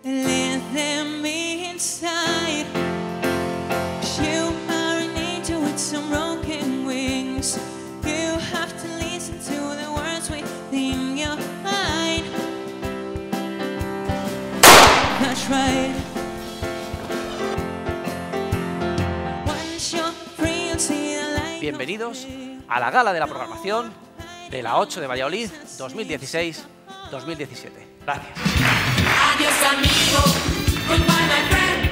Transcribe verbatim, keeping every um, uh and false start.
Let them be inside. You are an angel with some broken wings. You have to listen to the words within your mind. That's right. Once you're free, you'll see the light. Bienvenidos a la gala de la programación de la ocho de Valladolid dos mil dieciséis dos mil diecisiete. Gracias. Adiós amigo, goodbye my friend.